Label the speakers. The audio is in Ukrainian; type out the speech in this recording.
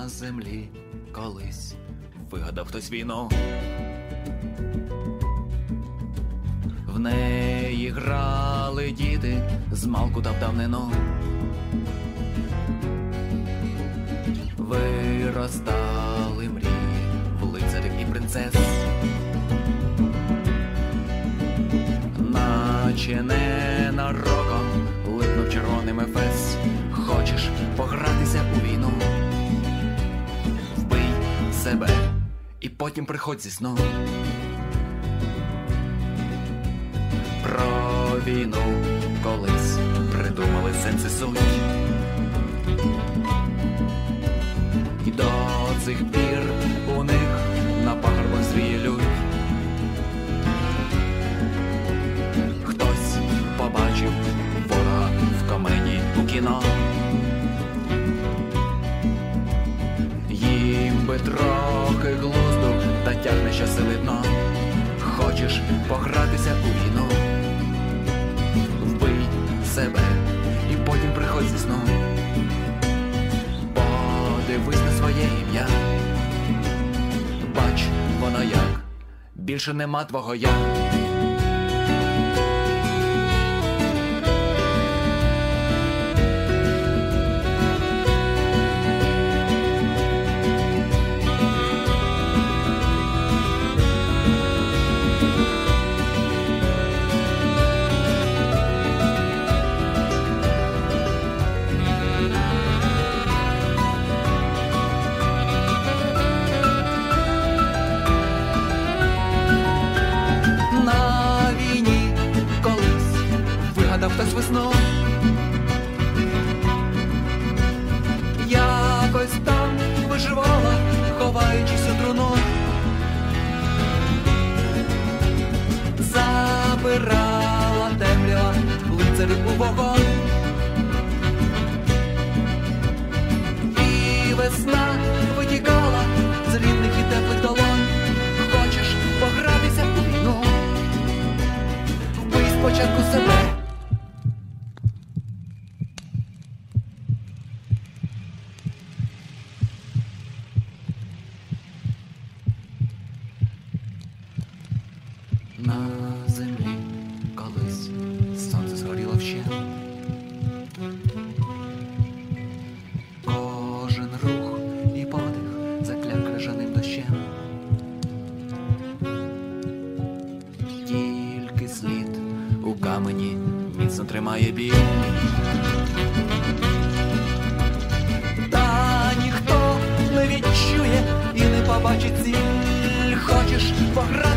Speaker 1: землі колись вигадав хтось війну. В неї грали діти змалку та в давнину. Виростали мрії в лицарів і принцес, наче ненароком липнув червоним ефес. Хочеш погратися у війну? Вбий себе і потім приходь зі сну. Про війну колись придумали сенс і суть, і до цих пір у них на пагорбах звіє лють. Хтось побачив ворога в комедії у кіно. Їм би трохи глузду, та тягне щось видно. Хочеш погратися у війну? Вбий себе і потім приходь зі сну. Подивись на своє ім'я, бач, воно як, більше нема твого я. Хтось весну якось там виживала, ховаючись у труну. Забирала темрява лицарів у вогонь. І весна витікала з рідних і теплих долонь. Хочеш погратися у війну? Вбий спочатку себе. На землі колись сонце згоріло вщент. Кожен рух і подих закляк крижаним дощем. Тільки слід у камені міцно тримає біль. Та ніхто не відчує і не побачить ціль. Хочеш пограти?